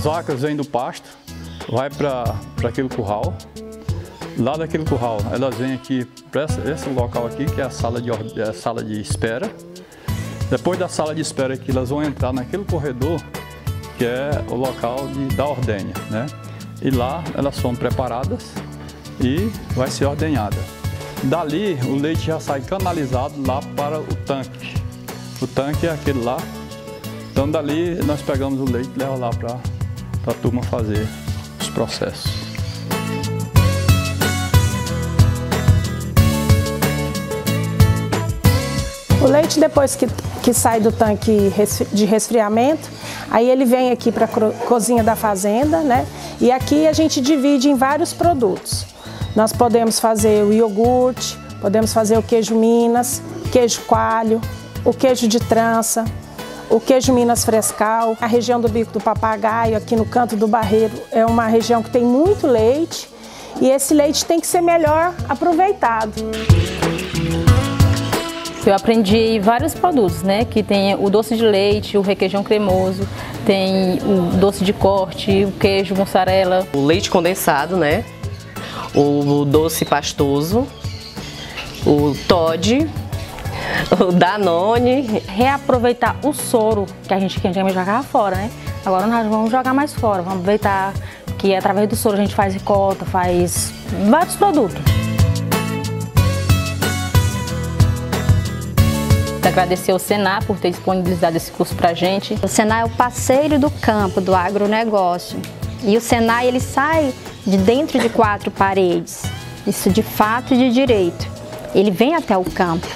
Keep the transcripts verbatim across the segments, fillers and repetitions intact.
vacas vêm do pasto, vai para aquele curral. Lá daquele curral, elas vêm aqui para esse local aqui, que é a sala de, a sala de espera. Depois da sala de espera aqui, elas vão entrar naquele corredor, que é o local de, da ordenha, né? E lá elas são preparadas e vai ser ordenhada. Dali, o leite já sai canalizado lá para o tanque. O tanque é aquele lá. Então, dali, nós pegamos o leite e leva lá para a turma fazer os processos. O leite, depois que, que sai do tanque de resfriamento, aí ele vem aqui para a cozinha da fazenda, né? E aqui a gente divide em vários produtos. Nós podemos fazer o iogurte, podemos fazer o queijo Minas, queijo coalho, o queijo de trança, o queijo Minas Frescal. A região do Bico do Papagaio, aqui no Canto do Barreiro, é uma região que tem muito leite e esse leite tem que ser melhor aproveitado. Eu aprendi vários produtos, né? Que tem o doce de leite, o requeijão cremoso, tem o doce de corte, o queijo mussarela. O leite condensado, né? O doce pastoso, o Toddy, o Danone. Reaproveitar o soro que a gente, que a gente jogava fora, né? Agora nós vamos jogar mais fora, vamos aproveitar que através do soro a gente faz ricota, faz vários produtos. Agradecer ao Senar por ter disponibilizado esse curso para a gente. O Senar é o parceiro do campo, do agronegócio. E o Senar, ele sai de dentro de quatro paredes. Isso de fato e de direito. Ele vem até o campo.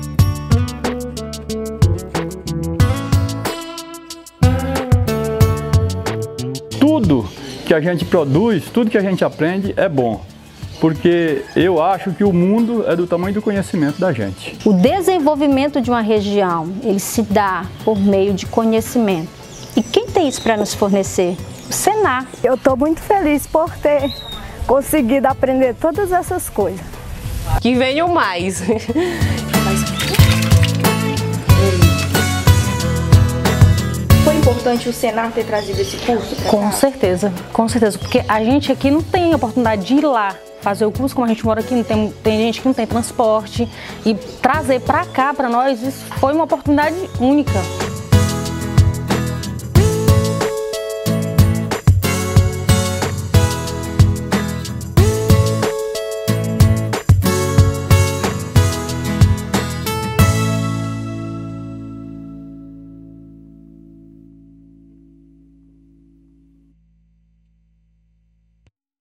Tudo que a gente produz, tudo que a gente aprende é bom. Porque eu acho que o mundo é do tamanho do conhecimento da gente. O desenvolvimento de uma região, ele se dá por meio de conhecimento. E quem tem isso para nos fornecer? O Senar. Eu estou muito feliz por ter conseguido aprender todas essas coisas. Que venham mais. Foi importante o Senar ter trazido esse curso pra Com cá? certeza, com certeza, porque a gente aqui não tem oportunidade de ir lá fazer o curso, como a gente mora aqui, não tem, tem gente que não tem transporte, e trazer para cá, para nós, isso foi uma oportunidade única.